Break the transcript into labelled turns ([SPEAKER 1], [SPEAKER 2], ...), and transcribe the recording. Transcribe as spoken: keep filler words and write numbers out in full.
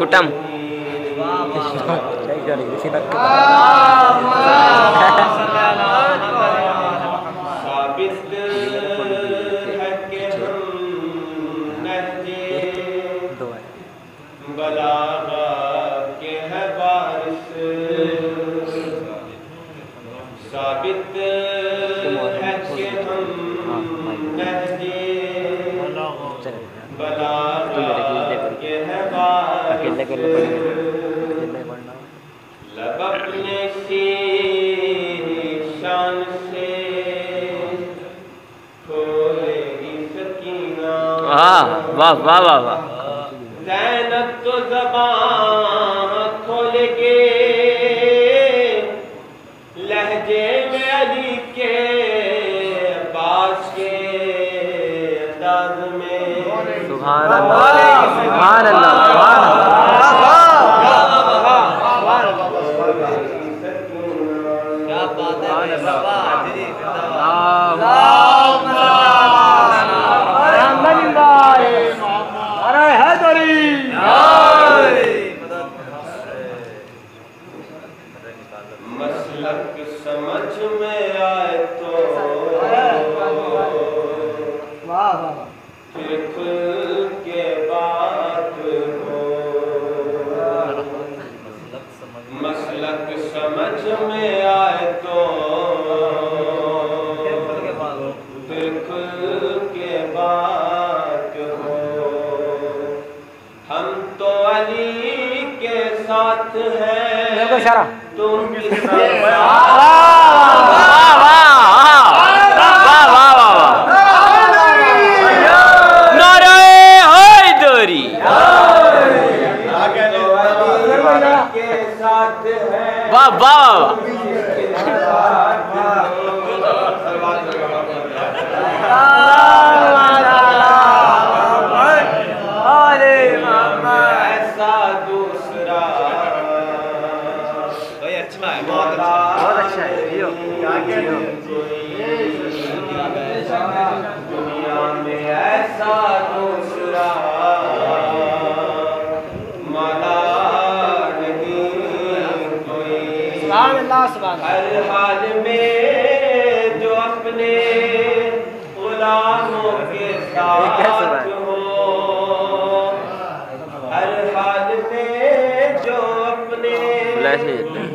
[SPEAKER 1] कुटम
[SPEAKER 2] साबित है कि हम नहजे बलागा के है वारिस लब अपने शान से खोलेगी सकीना।
[SPEAKER 1] वाह वाह वाह वाह वाह।
[SPEAKER 2] ज़ैनब तो ज़बान खोलेगे लहजे में अली के पास के अंदाज में।
[SPEAKER 1] सुभान अल्लाह सुभान अल्लाह सुभान
[SPEAKER 2] क्या बात है बाबा जी
[SPEAKER 3] अरे हैदरी
[SPEAKER 2] मसलक समझ में आए तो फिर खुल के बात हो। मसलक समझ में आए तो फिर खुल के बात हो। हम तो अली के साथ हैं तुम किसके
[SPEAKER 1] वाह वाह।
[SPEAKER 2] ऐसा दूसरा भाई अच्छा है बहुत अच्छा
[SPEAKER 3] बहुत अच्छा है
[SPEAKER 2] दुनिया में ऐसा दूसरा माला नहीं कोई। हर हाल में जो अपने गुलामों के साथ हो। हर हाल में जो अपने